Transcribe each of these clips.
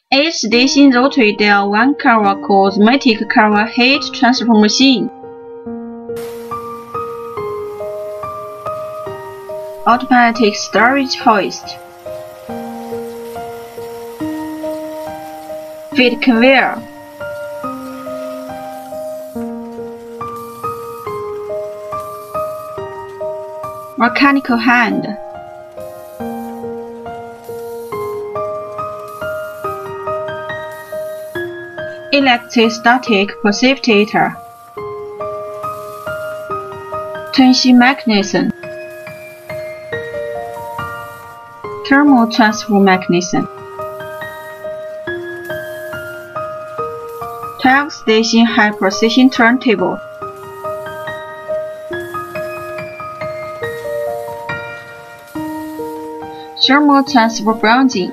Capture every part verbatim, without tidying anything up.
Each station rotated one kV cosmetic kV heat transfer machine. Automatic storage hoist. Feed conveyor. Mechanical hand. Electrostatic precipitator. Tension mechanism. Thermal transfer mechanism. twelve station high precision turntable. Thermal transfer bronzing.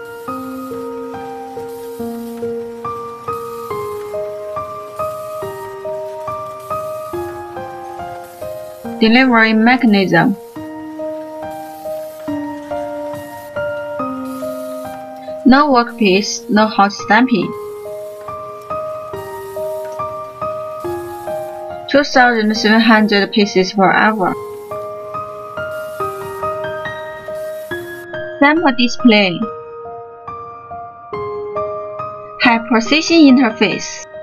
Delivery mechanism. No workpiece, no hot stamping. two thousand seven hundred pieces per hour. Sample display. High precision interface.